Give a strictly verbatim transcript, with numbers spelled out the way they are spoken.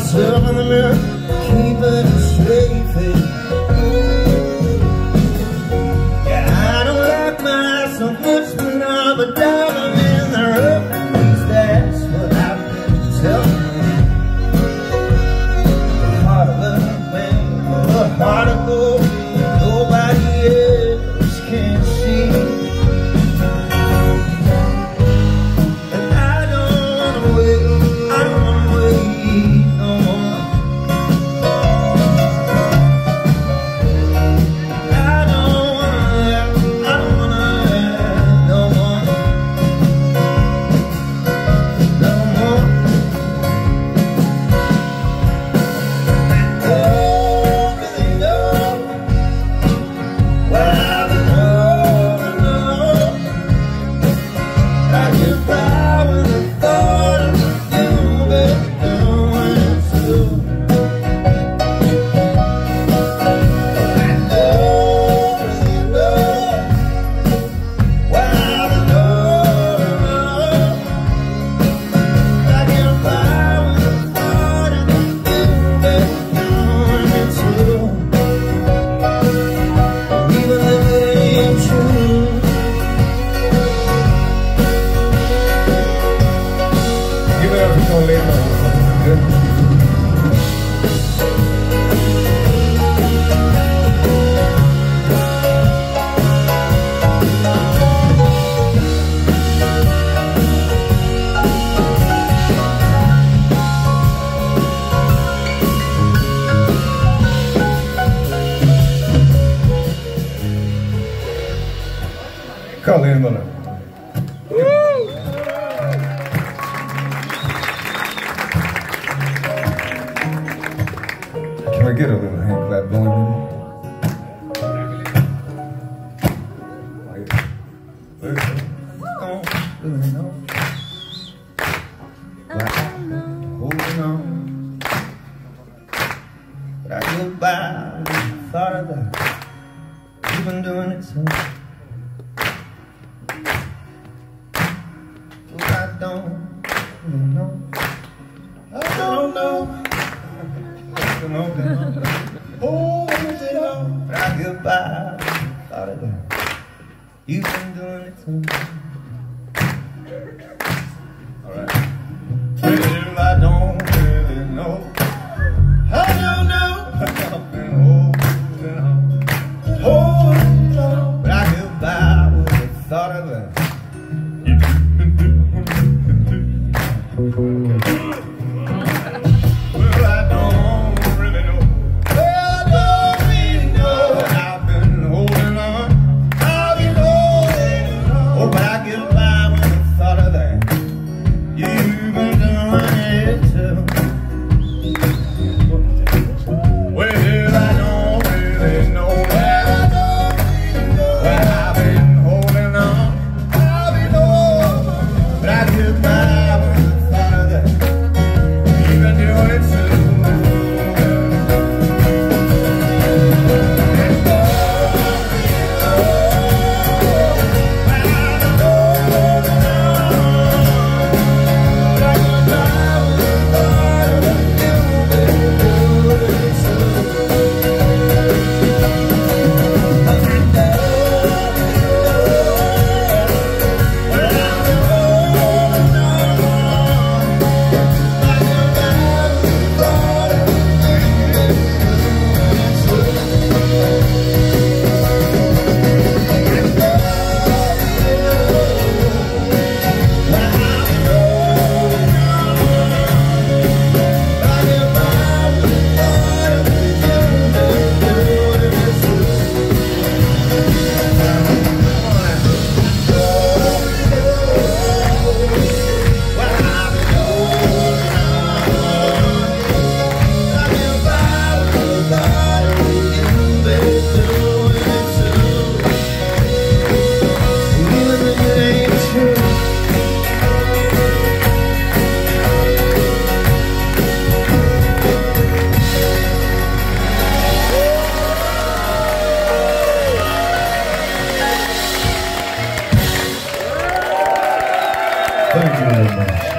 myself in the mirror, keeping a straight face. Yeah, I don't like myself much, but I'm a diamond in the rough. At least that's what I've been telling me. The heart of a man, the heart of gold, nobody else can see. Call Lindell. Can we get a little hand clap going here? Holding on, but I get by with the thought of that. You've been doing it so. I don't really know. I don't know. I don't know. Oh, is it all? But I get by with the thought of that. You've been doing it so. Alright. Well, I don't really know. I don't know. I've been holding on, holding on, but I get by with the thought of that. Well, I don't really know. Well, I don't really know. I've been holding on. I've been holding on. Oh, but I get by with the thought of that. You've been doing it too. Well, I don't really know. Well, I don't really know. Well, I've been holding on. I've been holding on. But I get by. Thank you very much.